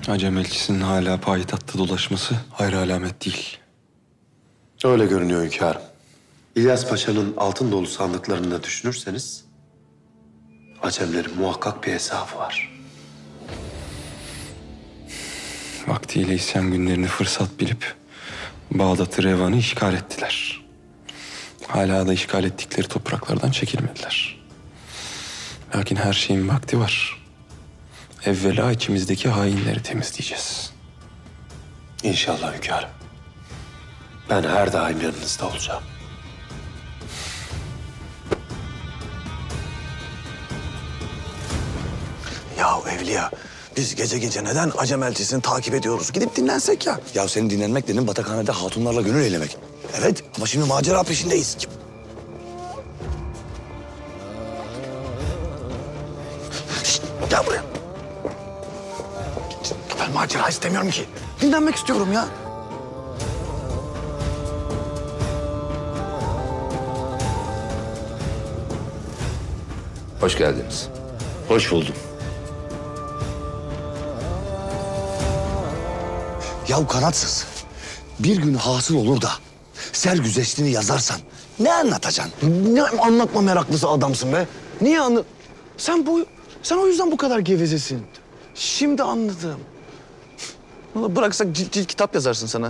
Acem elçisinin hala payitahtta dolaşması hayra alamet değil. Öyle görünüyor hünkârım. İlyas Paşa'nın altın dolu sandıklarını da düşünürseniz... Acemlerin muhakkak bir hesabı var. Vaktiyle isyan günlerini fırsat bilip Bağdat'ı, Revan'ı işgal ettiler. Hala da işgal ettikleri topraklardan çekilmediler. Lakin her şeyin vakti var. Evvela içimizdeki hainleri temizleyeceğiz. İnşallah hünkârım. Ben her daim yanınızda olacağım. Ya Evliya, biz gece gece neden Acem elçisini takip ediyoruz? Gidip dinlensek ya. Ya senin dinlenmek dedin batakhanede hatunlarla gönül eylemek. Evet ama şimdi macera peşindeyiz. Şişt, gel buraya. Ben macera istemiyorum ki. Dinlenmek istiyorum ya. Hoş geldiniz. Hoş buldum. Ya kanatsız. Bir gün hasıl olur da sergüzeştini yazarsan ne anlatacaksın? Ne anlatma meraklısı adamsın be. Niye Sen o yüzden bu kadar gevezesin. Şimdi anladım. Vallahi bıraksak cilt cilt kitap yazarsın sana.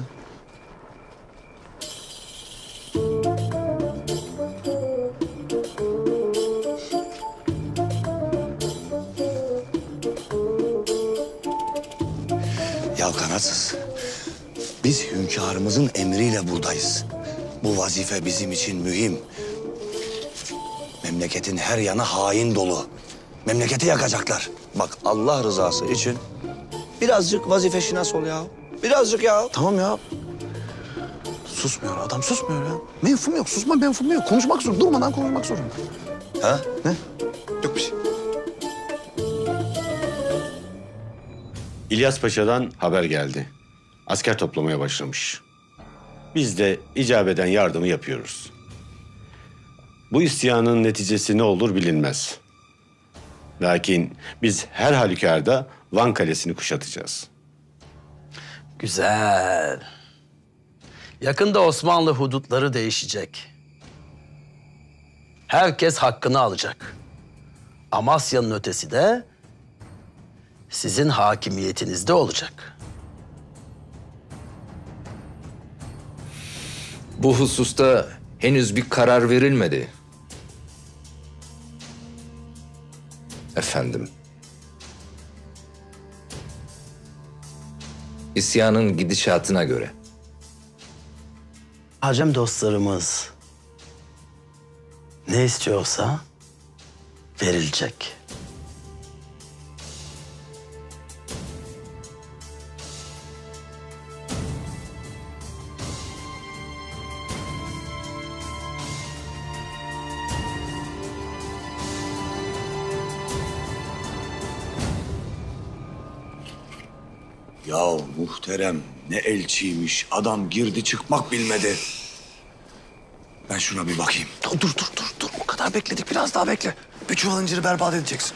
Ya kanatsız. Biz hünkârımızın emriyle buradayız. Bu vazife bizim için mühim. Memleketin her yanı hain dolu. Memleketi yakacaklar. Bak Allah rızası için birazcık vazife şinas ol ya. Birazcık ya. Tamam ya. Susmuyor adam, susmuyor ya. Menfum yok, susma menfum yok. Konuşmak zorunda, durmadan konuşmak zorunda. Ha? Ne? Yok bir şey. İlyas Paşa'dan haber geldi. Asker toplamaya başlamış. Biz de icap eden yardımı yapıyoruz. Bu isyanın neticesi ne olur bilinmez. Lakin biz her halükarda Van Kalesi'ni kuşatacağız. Güzel. Yakında Osmanlı hudutları değişecek. Herkes hakkını alacak. Amasya'nın ötesi de sizin hakimiyetinizde olacak. Bu hususta henüz bir karar verilmedi. Efendim. İsyanın gidişatına göre. Acem dostlarımız ne istiyorsa verilecek. Ya muhterem ne elçiymiş. Adam girdi çıkmak bilmedi. Ben şuna bir bakayım. Dur. O kadar bekledik, biraz daha bekle. Bir çuval inciri berbat edeceksin.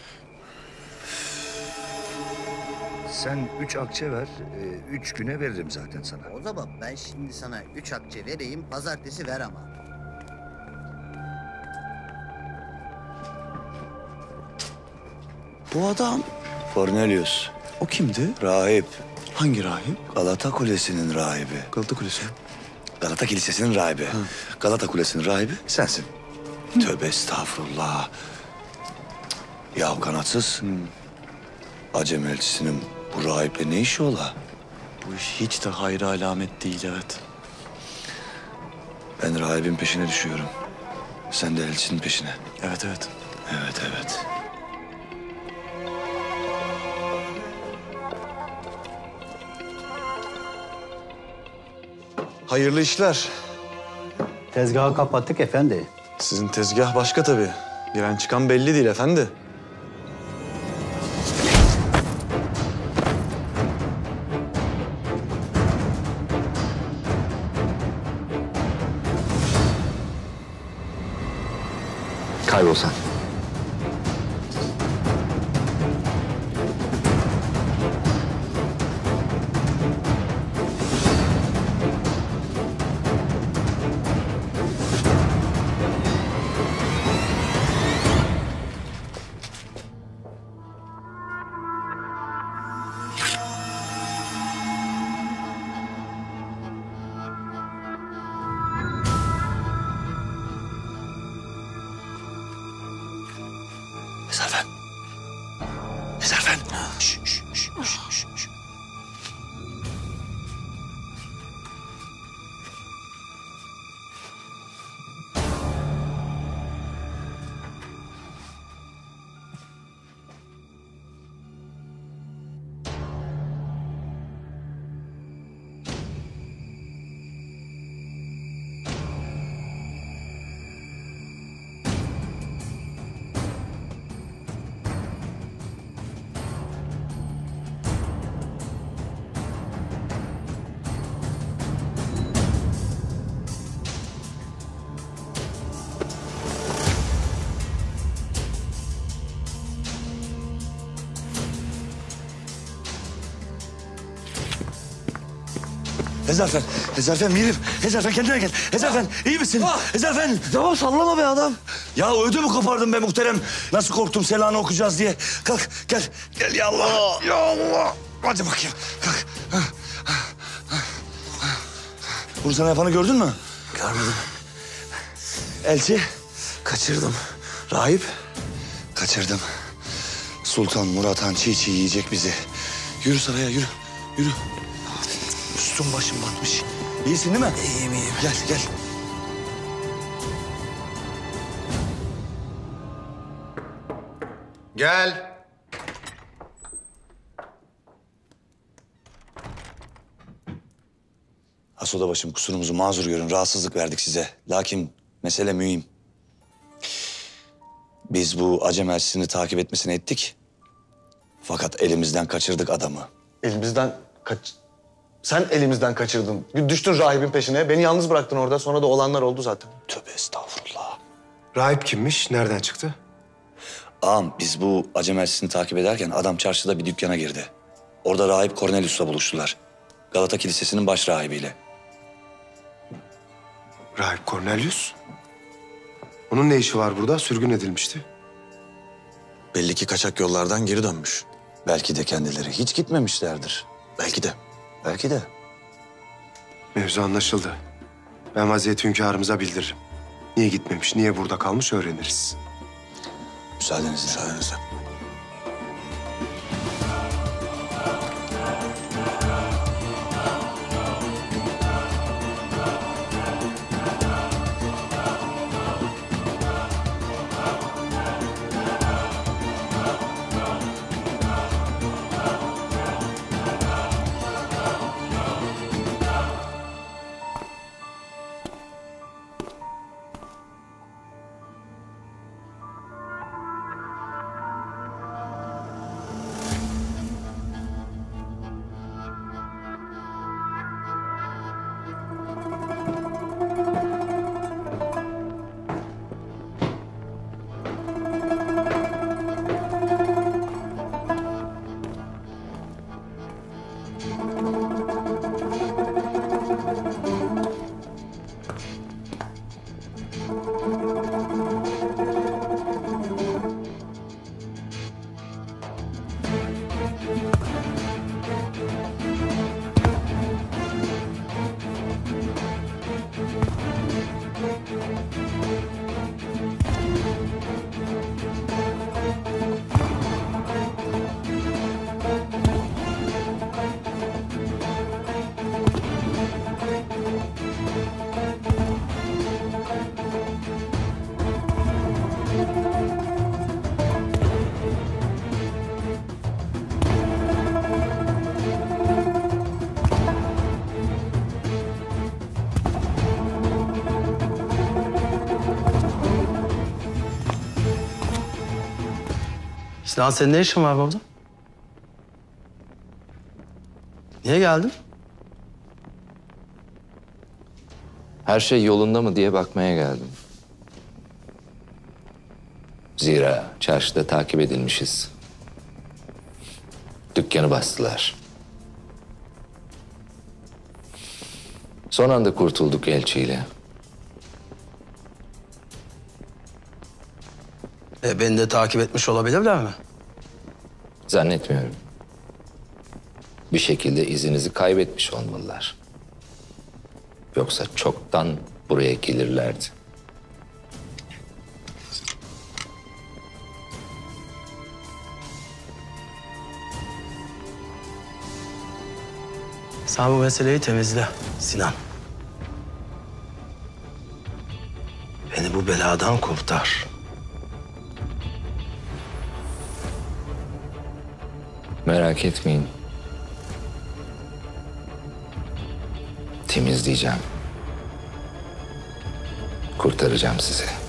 Sen 3 akçe ver, 3 güne veririm zaten sana. O zaman ben şimdi sana 3 akçe vereyim, pazartesi ver ama. Bu adam, Cornelius, o kimdi? rahip. Hangi rahip? Galata Kulesi'nin rahibi. Galata Kulesi. Galata Kilisesi'nin rahibi. Galata Kulesi'nin rahibi sensin. Tövbe estağfurullah. Ya kanatsız. Acem elçisinin bu rahiple ne işi ola? Bu iş hiç de hayra alamet değil, evet. Ben rahibin peşine düşüyorum. Sen de elçinin peşine. Evet. Evet. Hayırlı işler. Tezgahı kapattık efendi. Sizin tezgah başka tabii. Giren çıkan belli değil efendi. Kaybol sen. Hezarfen, Hezarfen mirim. Hezarfen kendine gel. Hezarfen iyi misin? Hezarfen. Tamam sallama be adam. Ya ödümü kopardım be muhterem. Nasıl korktum Sela'nı okuyacağız diye. Kalk gel. Gel ya Allah. Ya Allah. Hadi bakayım. Kalk. Bunu sana yapanı gördün mü? Görmedim. Elçi. Kaçırdım. Rahip. Kaçırdım. Sultan Murat Han çiğ çiğ yiyecek bizi. Yürü saraya yürü. Yürü. Üstüm başım batmış. İyisin değil mi? İyiyim iyiyim. Gel gel. Gel. Hasoda başım kusurumuzu mazur görün. Rahatsızlık verdik size. Lakin mesele mühim. Biz bu Acem elçisini takip etmesini ettik. Fakat elimizden kaçırdık adamı. Elimizden Sen elimizden kaçırdın. Düştün rahibin peşine. Beni yalnız bıraktın orada. Sonra da olanlar oldu zaten. Tövbe estağfurullah. Rahip kimmiş? Nereden çıktı? Ağam biz bu Acem elçisini takip ederken adam çarşıda bir dükkana girdi. Orada rahip Cornelius'la buluştular. Galata Kilisesi'nin baş rahibiyle. Rahip Cornelius? Onun ne işi var burada? Sürgün edilmişti. Belli ki kaçak yollardan geri dönmüş. Belki de kendileri hiç gitmemişlerdir. Belki de. Belki de. Mevzu anlaşıldı. Ben vaziyeti hünkârımıza bildiririm. Niye gitmemiş, niye burada kalmış öğreniriz. Müsaadenizle. Müsaadenizle. Sinan senin ne işin var burada? Niye geldin? Her şey yolunda mı diye bakmaya geldim. Zira çarşıda takip edilmişiz. Dükkanı bastılar. Son anda kurtulduk elçiyle. Beni de takip etmiş olabilirler mi? Zannetmiyorum. Bir şekilde izinizi kaybetmiş olmalılar. Yoksa çoktan buraya gelirlerdi. Sen bu meseleyi temizle Sinan. Beni bu beladan kurtar. Merak etmeyin. Temizleyeceğim. Kurtaracağım sizi.